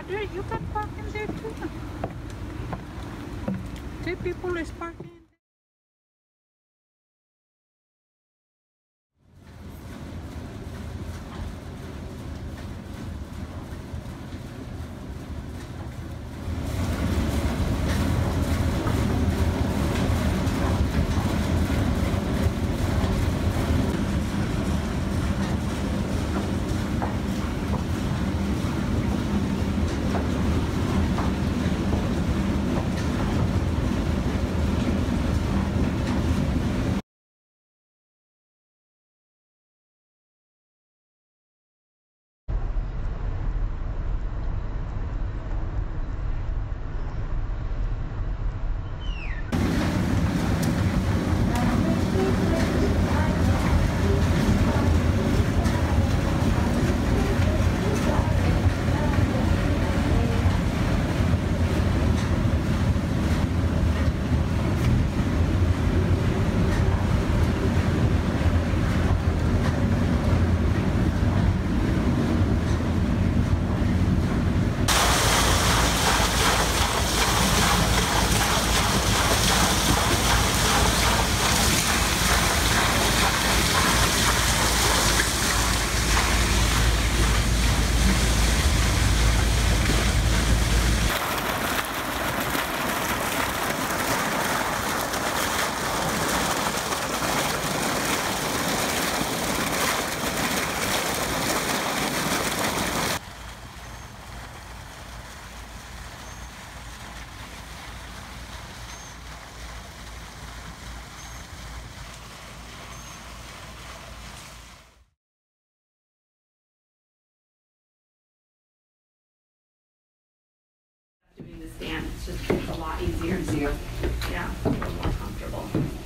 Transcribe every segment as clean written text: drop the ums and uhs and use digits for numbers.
there, you can park in there too. Two people is parking. Doing the stand, it's a lot easier. Yeah, a little more comfortable.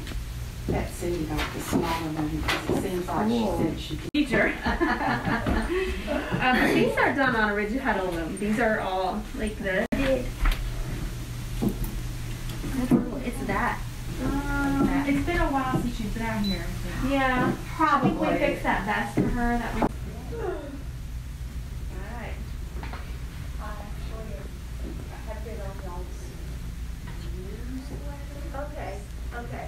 That Cindy got the smaller one because it seems like she said she could. Teacher. These are done on a rigid head loom. These are all like this. It's that. It's been a while since she's been out here. Yeah, Probably. I think we fixed that vest for her. That we. Okay. Okay.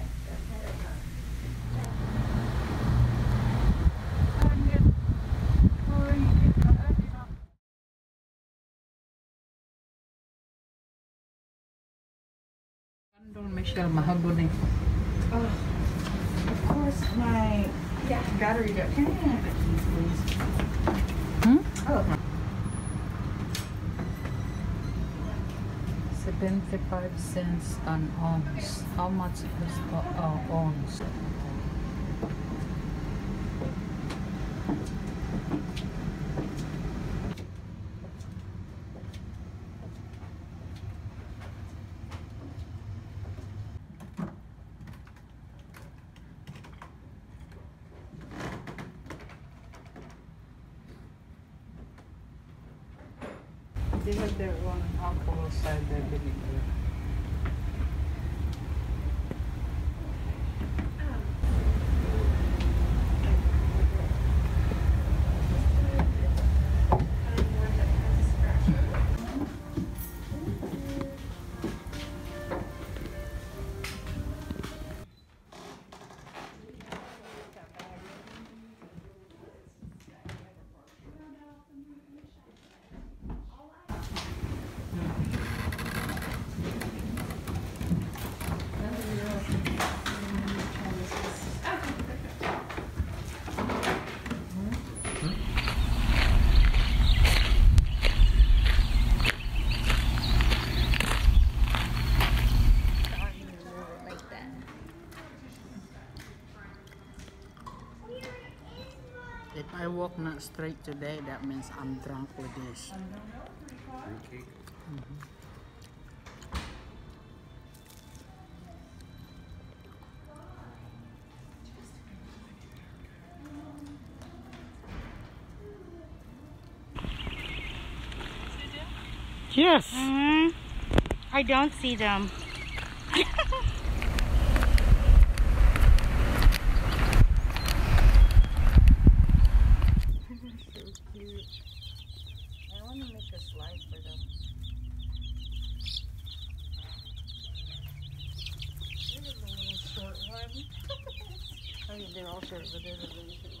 Don't Michelle mahogany. Oh, of course, my battery got. Can I have it, please? Oh. 75 cents an ounce. How much is ounce? They have their own alcohol side there, vinegar. If I walk not straight today, that means I'm drunk with this. Yes. I don't see them. So cute. I want to make a slide for them. culture, but there's a